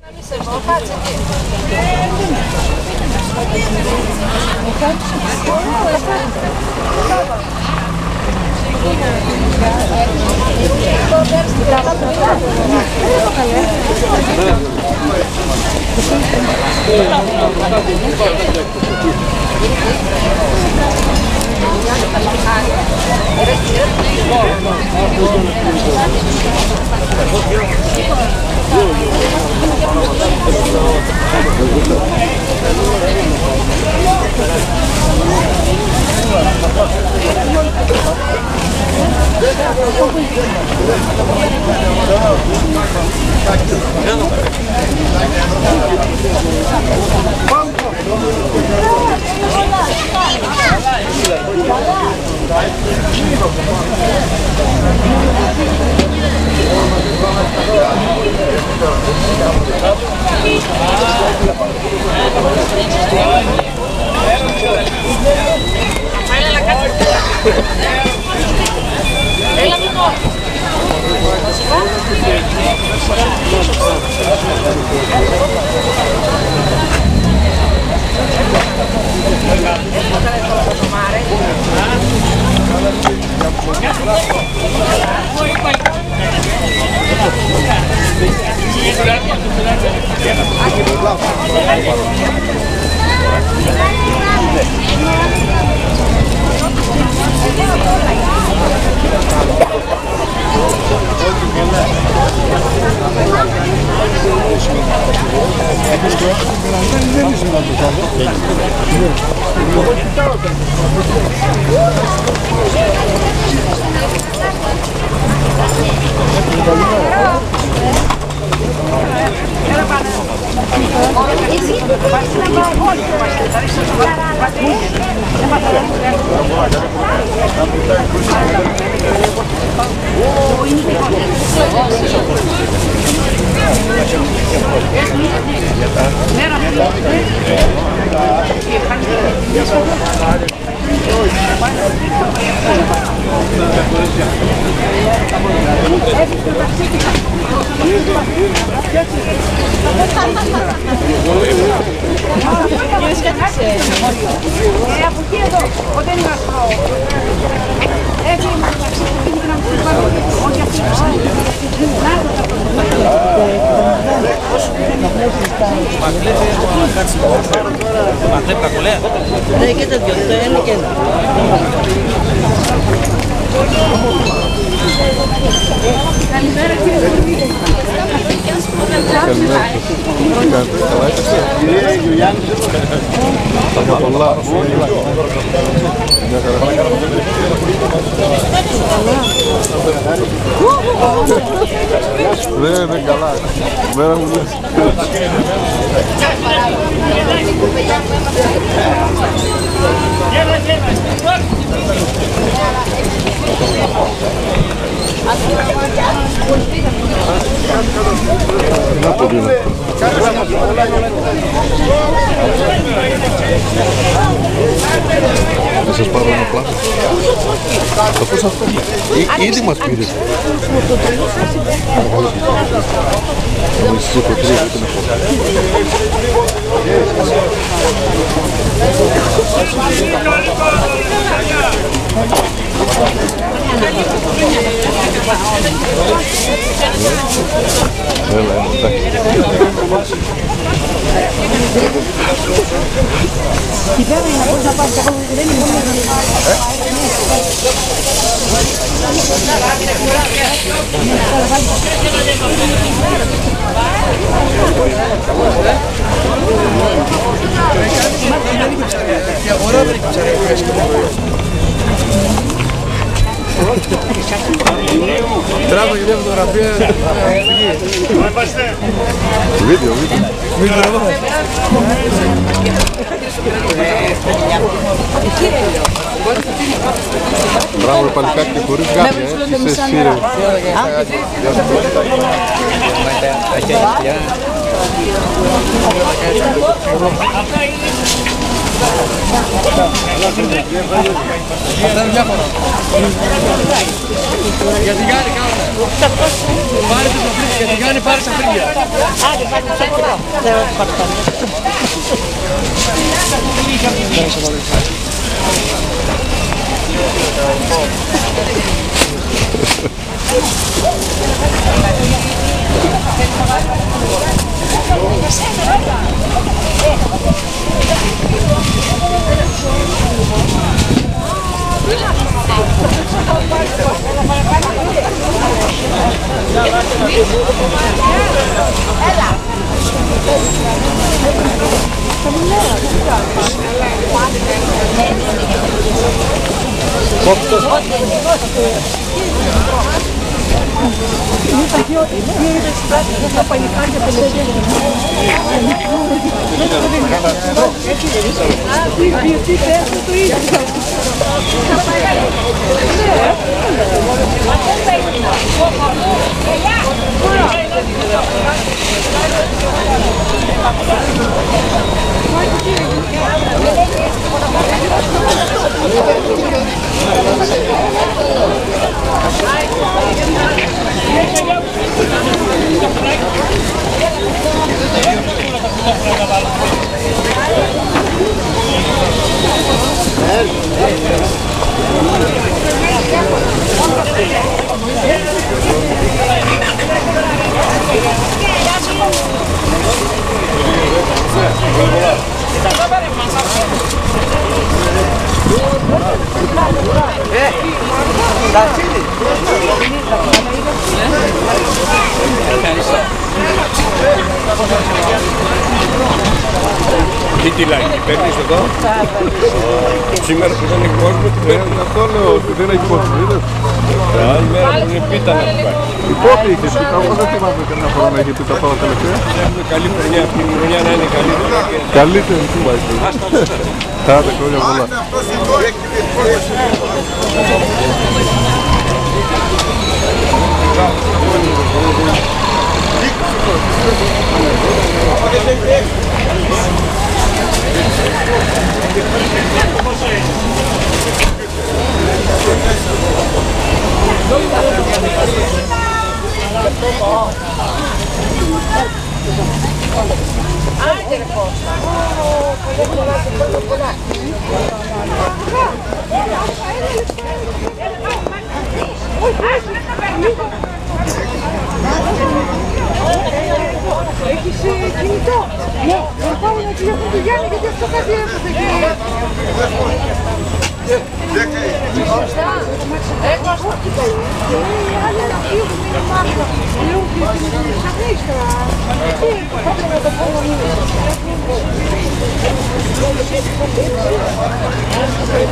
Ναι, καλά. Μέρα μου λες. Να το δίνω. Θα σας πάρω ένα πλάτο. Θα πώς αυτό. Ήδη μας πήρες. Θα μας είσαι κοτρίες, δεν την έχω. Έλα, εντάξει. Τράβω και μια φωτογραφία. Βίντεο. Μπράβο, παλικάκι και χωρίς γάμια, είσαι εσύ ρε. Αυτά είναι διάφορα. Για τη Γιάννη κάνουμε. Πάρε το φρύδι, για τη Γιάννη πάρε στα φρύδια. Devo cortare. Τι τυλάκι, παίρνεις εδώ. Σήμερα που δεν έχει κόσμο, τι παίρνεις. Αυτό λέω ότι δεν έχει κόσμο, είδες. Άλλη μέρα που είναι πίτα να πάει. Η πότε είχε πίτα, εγώ δεν θυμάμαι κανένα χρόνο να έχει πίτα τώρα τελευταία. Έχουμε καλή χρονιά, αυτή η χρονιά να είναι καλύτερη. Καλύτερη, τι πάει. Άντε, χρόνια πολλά. Έχεις κινητό. Ναι, να πάω να τηλεφωνήσω του Γιάννη γιατί αυτό κάτι έπαθε εκεί. Σωστά. Έχω οι άλλοι να φύγουν, είναι μάθημα. Λέω και ξαφνείς τώρα. Τι, πάτε να το πω να μην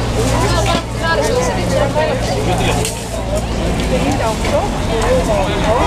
είναι.